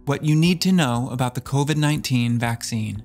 What you need to know about the COVID-19 vaccine.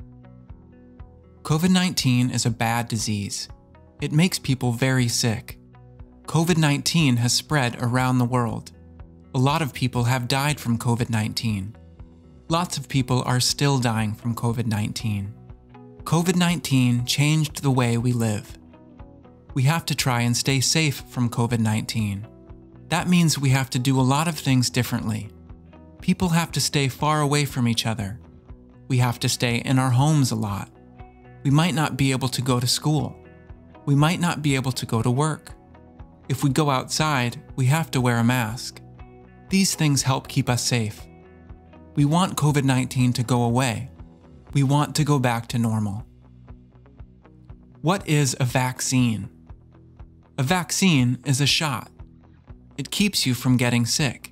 COVID-19 is a bad disease. It makes people very sick. COVID-19 has spread around the world. A lot of people have died from COVID-19. Lots of people are still dying from COVID-19. COVID-19 changed the way we live. We have to try and stay safe from COVID-19. That means we have to do a lot of things differently. People have to stay far away from each other. We have to stay in our homes a lot. We might not be able to go to school. We might not be able to go to work. If we go outside, we have to wear a mask. These things help keep us safe. We want COVID-19 to go away. We want to go back to normal. What is a vaccine? A vaccine is a shot. It keeps you from getting sick.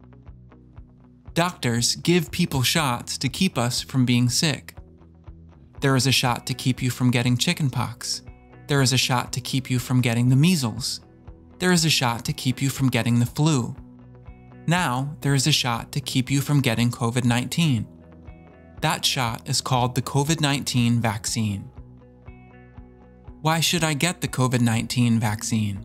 Doctors give people shots to keep us from being sick. There is a shot to keep you from getting chickenpox. There is a shot to keep you from getting the measles. There is a shot to keep you from getting the flu. Now, there is a shot to keep you from getting COVID-19. That shot is called the COVID-19 vaccine. Why should I get the COVID-19 vaccine?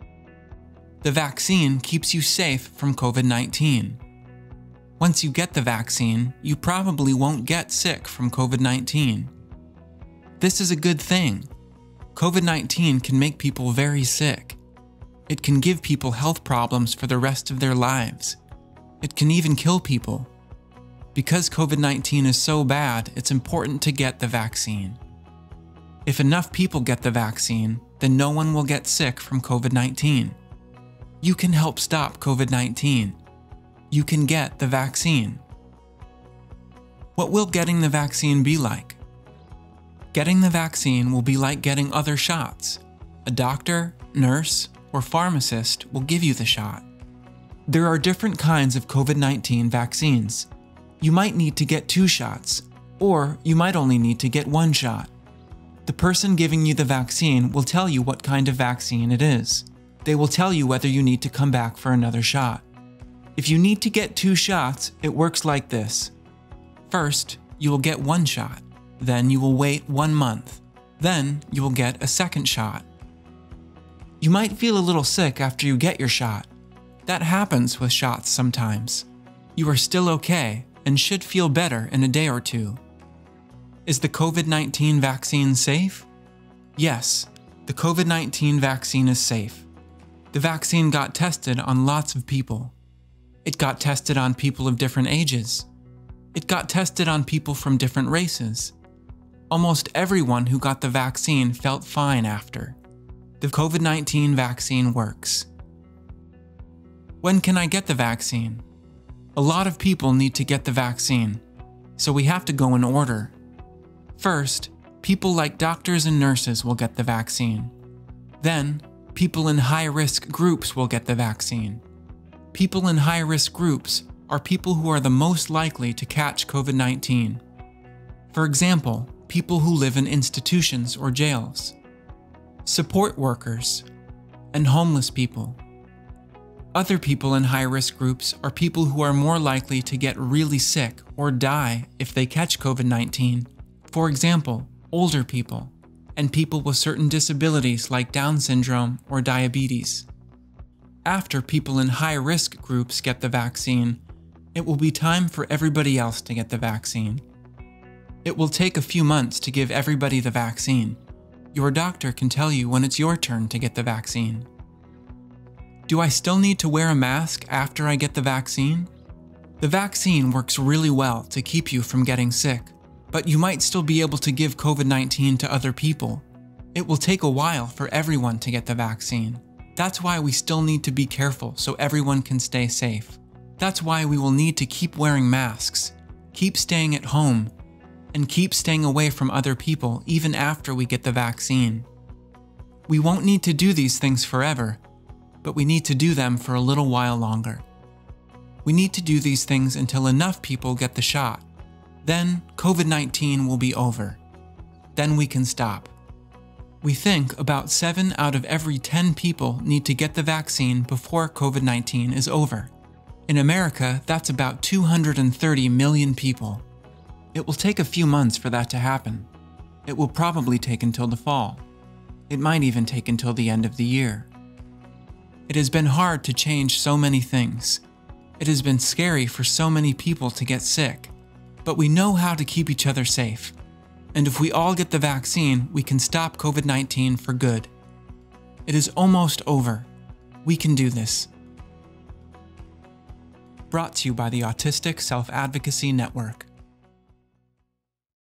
The vaccine keeps you safe from COVID-19. Once you get the vaccine, you probably won't get sick from COVID-19. This is a good thing. COVID-19 can make people very sick. It can give people health problems for the rest of their lives. It can even kill people. Because COVID-19 is so bad, it's important to get the vaccine. If enough people get the vaccine, then no one will get sick from COVID-19. You can help stop COVID-19. You can get the vaccine. What will getting the vaccine be like? Getting the vaccine will be like getting other shots. A doctor, nurse, or pharmacist will give you the shot. There are different kinds of COVID-19 vaccines. You might need to get 2 shots, or you might only need to get 1 shot. The person giving you the vaccine will tell you what kind of vaccine it is. They will tell you whether you need to come back for another shot. If you need to get 2 shots, it works like this. First, you will get 1 shot. Then you will wait 1 month. Then you will get a second shot. You might feel a little sick after you get your shot. That happens with shots sometimes. You are still okay and should feel better in a day or 2. Is the COVID-19 vaccine safe? Yes, the COVID-19 vaccine is safe. The vaccine got tested on lots of people. It got tested on people of different ages. It got tested on people from different races. Almost everyone who got the vaccine felt fine after. The COVID-19 vaccine works. When can I get the vaccine? A lot of people need to get the vaccine, so we have to go in order. First, people like doctors and nurses will get the vaccine. Then, people in high-risk groups will get the vaccine. People in high-risk groups are people who are the most likely to catch COVID-19. For example, people who live in institutions or jails, support workers, and homeless people. Other people in high-risk groups are people who are more likely to get really sick or die if they catch COVID-19. For example, older people, and people with certain disabilities like Down syndrome or diabetes. After people in high-risk groups get the vaccine, it will be time for everybody else to get the vaccine. It will take a few months to give everybody the vaccine. Your doctor can tell you when it's your turn to get the vaccine. Do I still need to wear a mask after I get the vaccine? The vaccine works really well to keep you from getting sick, but you might still be able to give COVID-19 to other people. It will take a while for everyone to get the vaccine. That's why we still need to be careful so everyone can stay safe. That's why we will need to keep wearing masks, keep staying at home, and keep staying away from other people even after we get the vaccine. We won't need to do these things forever, but we need to do them for a little while longer. We need to do these things until enough people get the shot. Then COVID-19 will be over. Then we can stop. We think about 7 out of every 10 people need to get the vaccine before COVID-19 is over. In America, that's about 230 million people. It will take a few months for that to happen. It will probably take until the fall. It might even take until the end of the year. It has been hard to change so many things. It has been scary for so many people to get sick. But we know how to keep each other safe. And if we all get the vaccine, we can stop COVID-19 for good. It is almost over. We can do this. Brought to you by the Autistic Self-Advocacy Network.